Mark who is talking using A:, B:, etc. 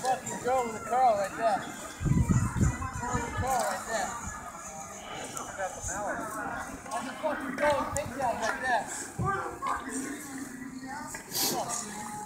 A: fucking go with the car like that. Go with the car like that. On the fucking go and take that like that.